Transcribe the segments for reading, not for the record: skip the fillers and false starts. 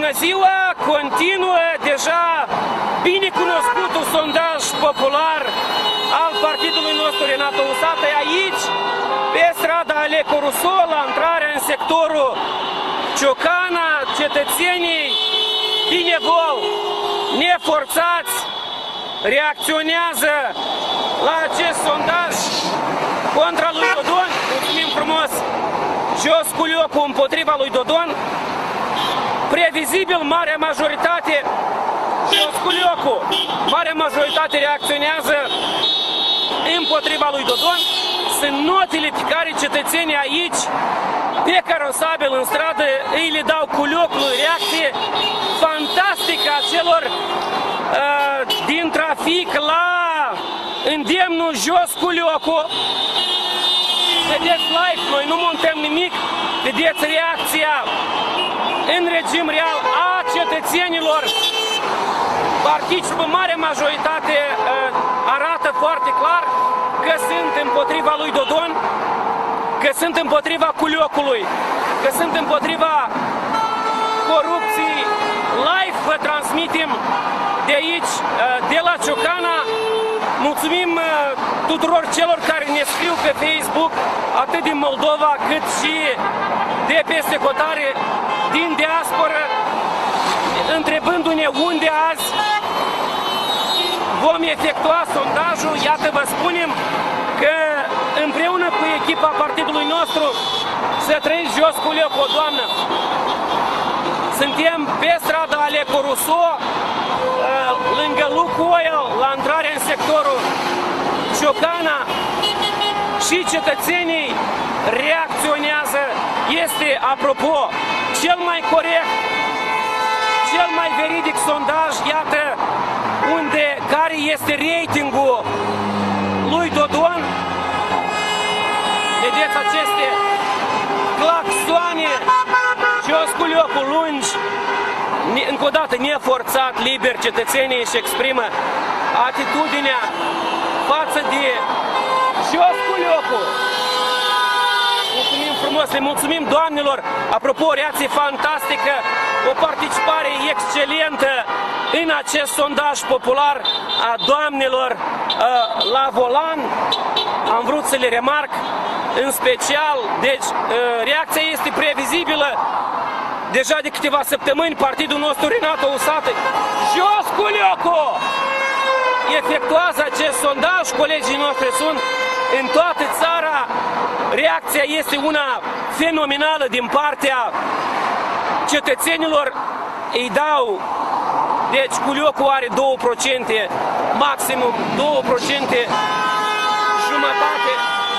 Bună ziua! Continuă deja binecunoscutul sondaj popular al partidului nostru Renato Usată aici, pe strada Aleco Rousseau, la intrarea în sectorul Ciocana. Cetățenii binevol, neforțați, reacționează la acest sondaj contra lui Dodon. Mulțumim frumos! Jos Culiocu împotriva lui Dodon. Previzibil, marea majoritate, Jos Culiocu, marea majoritate reacționează împotriva lui Dodon. Sunt notele pe care cetățenii aici, pe carosabil în stradă, îi le dau Culiocului. Reacție fantastică a celor din trafic la îndemnul Jos Culiocu. Vedeți live, noi nu montăm nimic, vedeți reacția în regim real a cetățenilor. Participă, mare majoritate arată foarte clar că sunt împotriva lui Dodon, că sunt împotriva Culiocului, că sunt împotriva corupției. Live vă transmitem de aici, de la Ciocana. Mulțumim tuturor celor care ne scriu pe Facebook, atât din Moldova cât și de peste hotare, din diasporă, întrebându-ne unde azi vom efectua sondajul. Iată, vă spunem că împreună cu echipa partidului nostru, să trăiți Jos Culiocu, doamnă, suntem pe strada Aleco Rousseau, lângă Lukoil, la intrarea în sectorul Ciocana, și cetățenii reacționează. Este, apropo, cel mai corect, cel mai veridic sondaj, iată, care este ratingul lui Dodon. Vedeți aceste claxoane, Jos Culiocu lungi, încă o dată neforțat, liber, cetățenii își exprimă atitudinea față de Jos Culiocu. Mulțumim frumos, le mulțumim doamnelor. Apropo, o reacție fantastică, o participare excelentă în acest sondaj popular a doamnelor la volan. Am vrut să le remarc în special. Deci, reacția este previzibilă. Deja de câteva săptămâni, partidul nostru Renato Usată, Jos Culiocu, efectuează acest sondaj. Colegii noștri sunt în toată țara. Reacția este una fenomenală din partea cetățenilor. Îi dau, deci Culiocu are 2%, maximum 2%, jumătate,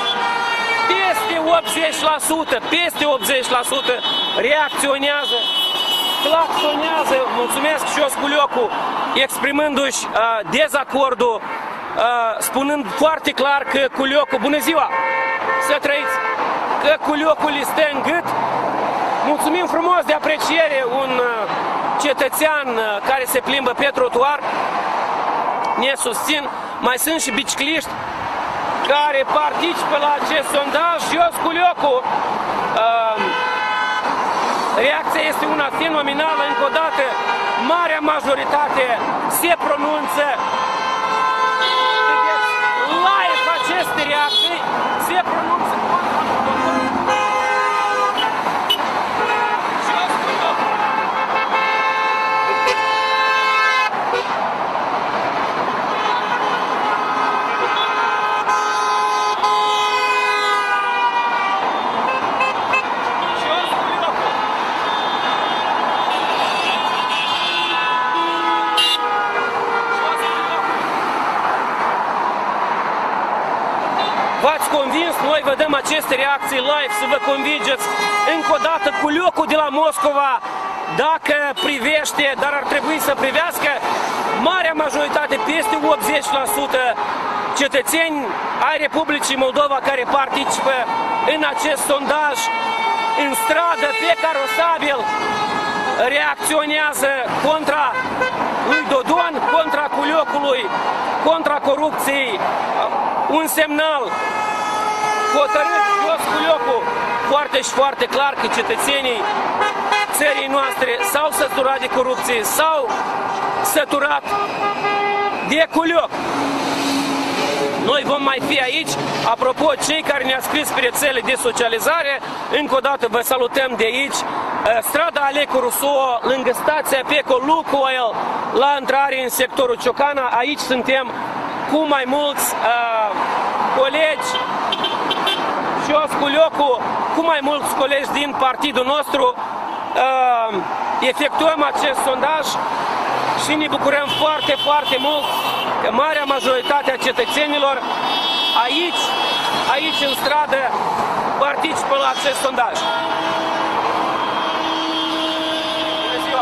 peste 80% reacționează, claxonează. Mulțumesc Jos Culiocu, exprimându-și dezacordul, spunând foarte clar că Culiocu, bună ziua, să trăiți, că Culiocu li stă în gât. Mulțumim frumos de apreciere, un cetățean care se plimbă pe trotuar ne susțin. Mai sunt și bicicliști care participă la acest sondaj. Jos Culiocu, reacția este una fenomenală. Încă o dată, marea majoritate se pronunță. Vedeți live aceste reacții, se pronunță. V-ați convins? Noi vă dăm aceste reacții live să vă convingeți. Încă o dată, Culiocu de la Moscova, dacă privește, dar ar trebui să privească, marea majoritate, peste 80% cetățeni ai Republicii Moldova care participă în acest sondaj, în stradă, pe carosabil, reacționează contra lui Dodon, contra Culiocului, contra corupției. Un semnal hotărât, Jos Culiocu, foarte și foarte clar că cetățenii țării noastre s-au săturat de corupție, s-au săturat de culioc. Noi vom mai fi aici. Apropo, cei care ne-au scris pe rețele de socializare, încă o dată vă salutăm de aici. Strada Alecu Rousseau, lângă stația Peco Lukoil, la intrare în sectorul Ciocana. Aici suntem cu mai mulți colegi și Osculiocu, cu mai mulți colegi din partidul nostru. Efectuăm acest sondaj și ne bucurăm foarte, foarte mult că marea majoritate a cetățenilor aici în stradă participă la acest sondaj. Bună ziua!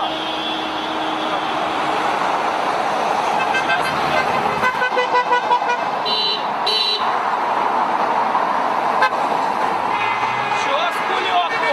Și Osculiocu!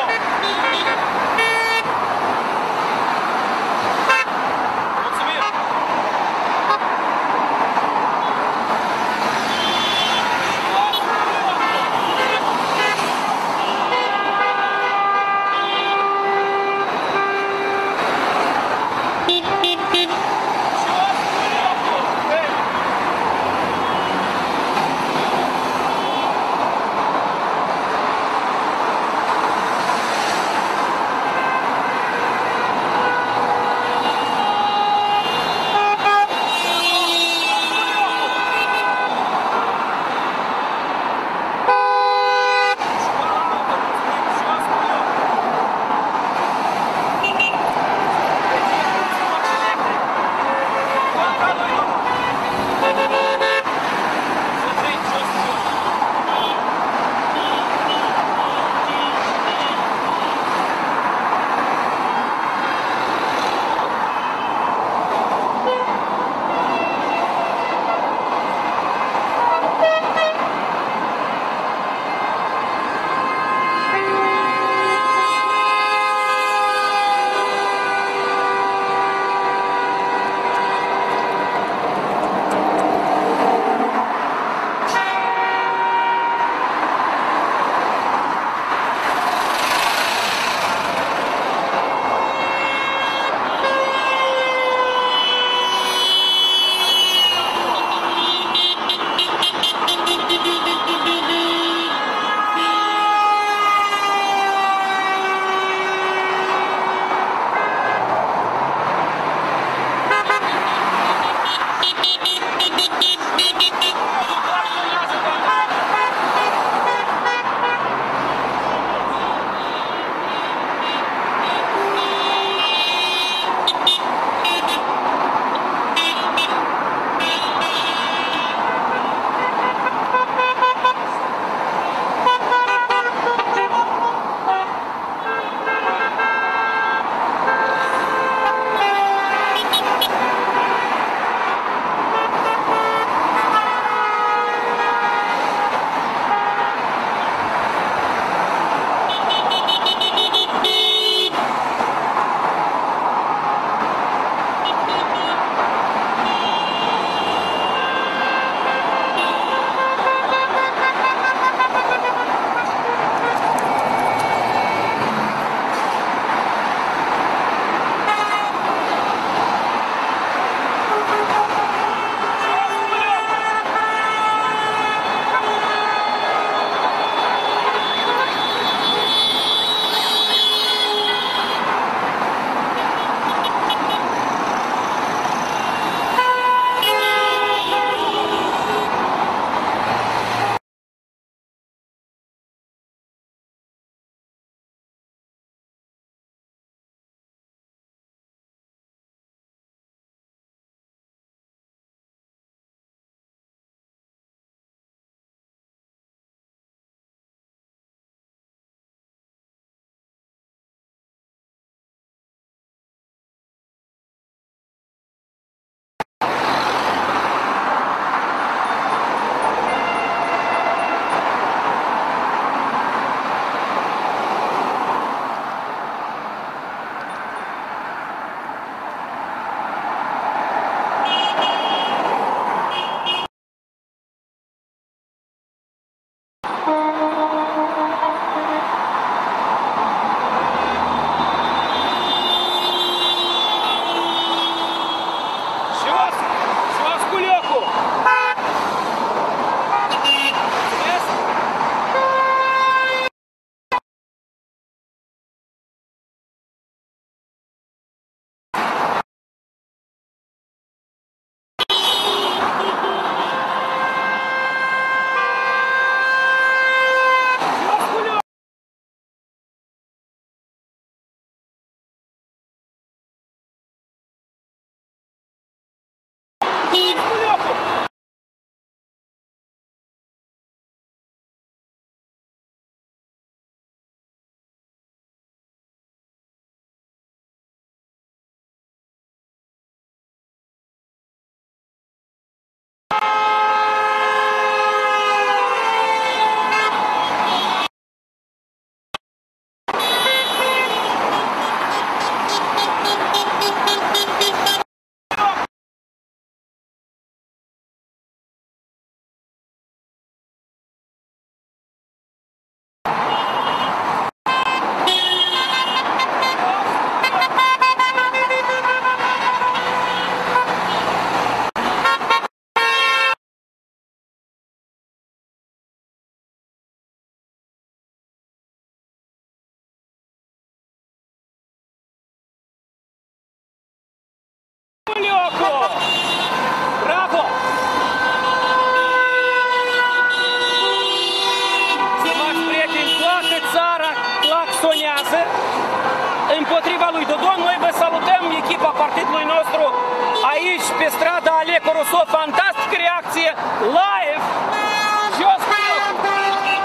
echipa lui Dodon. Noi vă salutăm, echipa partidului nostru, aici pe strada Aleco Rousseau. Fantastică reacție, live, jos cu locul.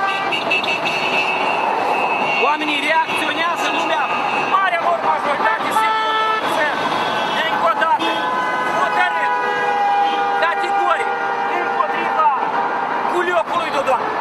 Oamenii reacționează, lumea, marea lor majoritate se pronunță încă o dată, hotărât, categoric, împotriva culiocului Dodon.